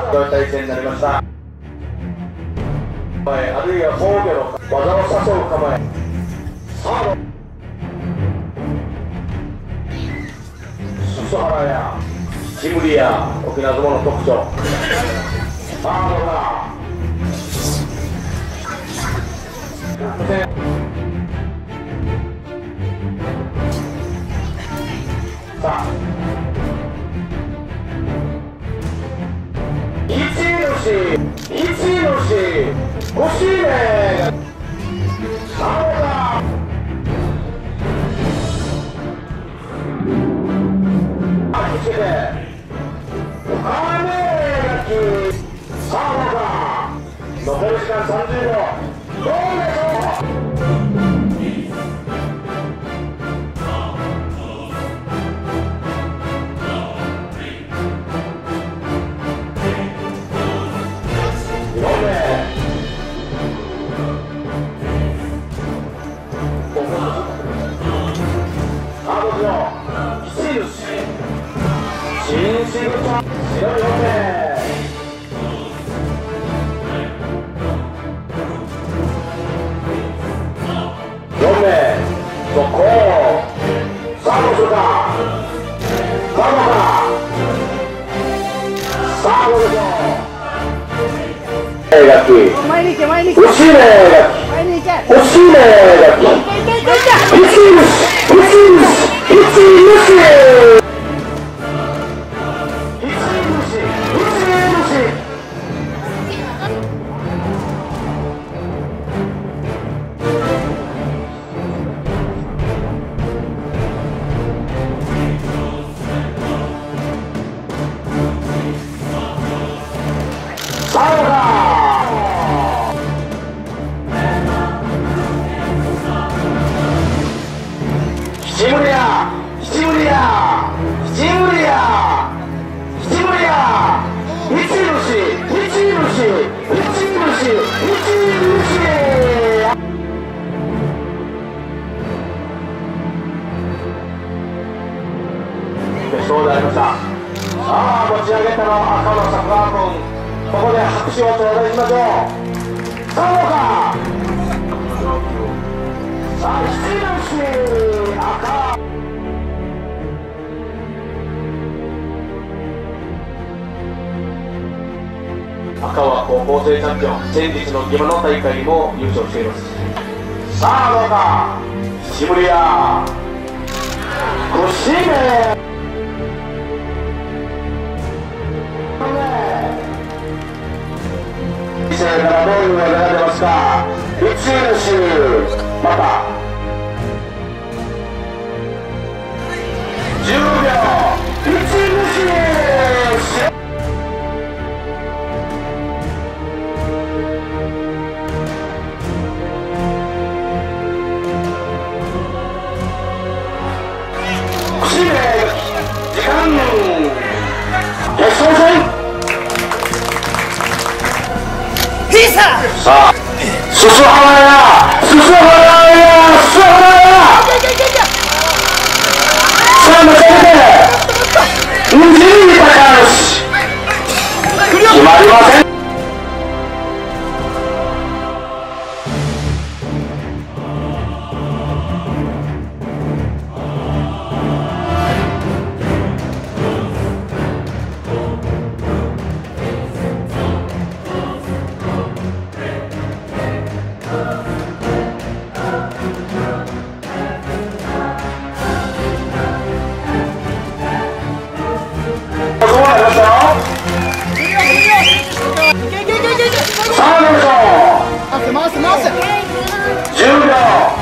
対戦になりました。あるいは防御の技を誘う構え。サード裾原やキムリや沖縄相撲の特徴。サードがさあ1位のし5指名サードがつけて雨がきサードが残り時間30秒どうでしょう。そうでありました。さあ持ち上げたのは赤の桜君。ここで拍手を頂戴しましょう。さあどうか。さあ七の赤。赤は高校生チャンピオン、先日の今の大会にも優勝しています。さあどうか。七森屋5指名2世からどういうのが出ますか。1位の週また10秒1位の週時間決勝戦。さあ裾原やさあ持ち上げて無事に高橋決まりません。10秒